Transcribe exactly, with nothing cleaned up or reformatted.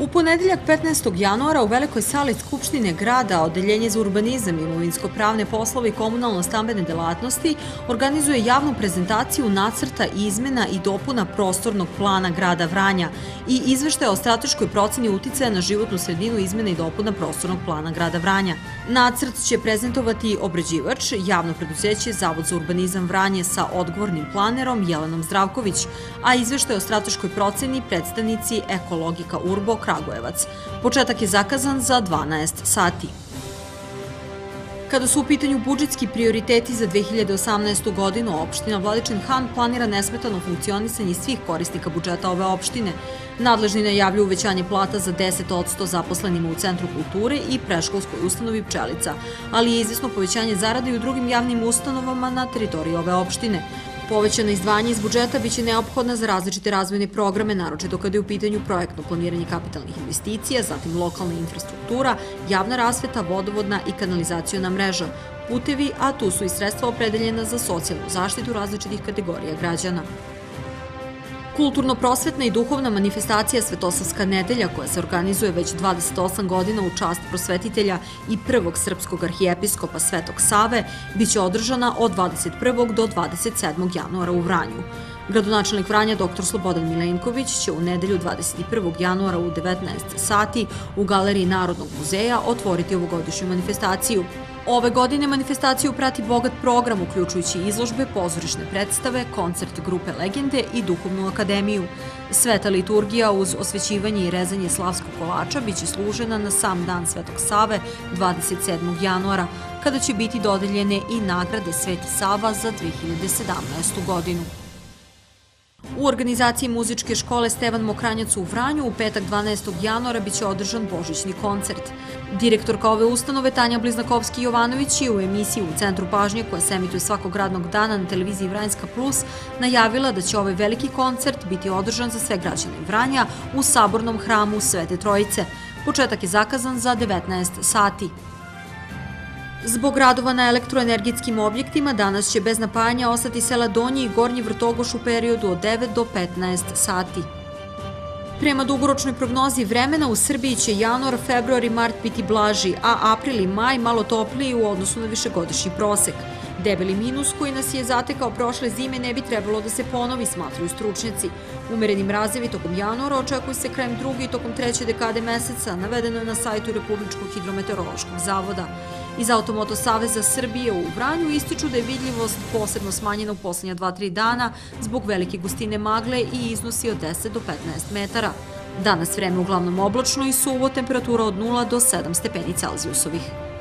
U ponedeljak petnaestog januara u velikoj sali Skupštine grada Odeljenje za urbanizam, imovinsko-pravne poslove i komunalno-stambene delatnosti organizuje javnu prezentaciju nacrta izmena i dopuna prostornog plana grada Vranja i izveštaja o strateškoj proceni uticaja na životnu sredinu izmena i dopuna prostornog plana grada Vranja. Nacrt će prezentovati obrađivač, javno preduzeće Zavod za urbanizam Vranje sa odgovornim planerom Jelenom Zdravković, a izveštaj o strateškoj proceni predstavnici Ekologika Urbo Kragujevac. Početak je zakazan za dvanaest sati. Kada su u pitanju budžetski prioriteti za dve hiljade osamnaestu. godinu, opština Vladičin Han planira nesmetano funkcionisanje svih korisnika budžeta ove opštine. Nadležni najavljuju uvećanje plata za deset posto zaposlenima u Centru kulture i preškolskoj ustanovi Pčelica, ali je izvesno povećanje zarade i u drugim javnim ustanovama na teritoriji ove opštine. Povećana izdvajanja iz budžeta biće neophodna za različite razvojne programe, naročito kada je u pitanju projektno planiranje kapitalnih investicija, zatim lokalna infrastruktura, javna rasveta, vodovodna i kanalizaciona mreža, putevi, a tu su i sredstva opredeljena za socijalnu zaštitu različitih kategorija građana. Kulturno-prosvetna i duhovna manifestacija Svetosavska nedelja, koja se organizuje već dvadeset osam godina u čast prosvetitelja i prvog srpskog arhijepiskopa Svetog Save, biće održana od dvadeset prvog do dvadeset sedmog januara u Vranju. Gradonačelnik Vranja dr Slobodan Milenković će u nedelju dvadeset prvog januara u devetnaest sati u Galeriji Narodnog muzeja otvoriti ovogodišnju manifestaciju. Ove godine manifestaciju prati bogat program, uključujući izložbe, pozorišne predstave, koncert grupe Legende i duhovnu akademiju. Sveta liturgija uz osvećivanje i rezanje slavskog kolača biće služena na sam dan Svetog Save dvadeset sedmog januara, kada će biti dodeljene i nagrade Sveti Sava za dve hiljade sedamnaestu. godinu. U organizaciji muzičke škole Stevan Mokranjac u Vranju u petak dvanaestog januara biće održan božićni koncert. Direktorka ove ustanove Tanja Bliznakovski-Jovanović je u emisiji U centru pažnje, koja se emituje svakog radnog dana na televiziji Vranjska plus, najavila da će ovaj veliki koncert biti održan za sve građane Vranja u sabornom hramu Svete Trojice. Početak je zakazan za devetnaest sati. Zbog radova na elektroenergetskim objektima danas će bez napajanja ostati sela Donji i Gornji Vrtogoš u periodu od devet do petnaest sati. Prema dugoročnoj prognozi vremena u Srbiji će januar, februar i mart biti blaži, a april i maj malo topliji u odnosu na višegodišnji prosek. Debeli minus koji nas je zatekao prošle zime ne bi trebalo da se ponovi, smatraju stručnjaci. Umereni mrazevi tokom januara očekuju se krajem druge i tokom treće dekade meseca, navedeno je na sajtu Republičkog hidrometeorološkog zavoda. Iz Automoto saveza Srbije u Vranju ističu da je vidljivost posebno smanjena u poslednja dva do tri dana zbog velike gustine magle i iznosi od deset do petnaest metara. Danas vreme uglavnom oblačno i suvo, temperatura od nula do sedam stepeni Celzijusovih.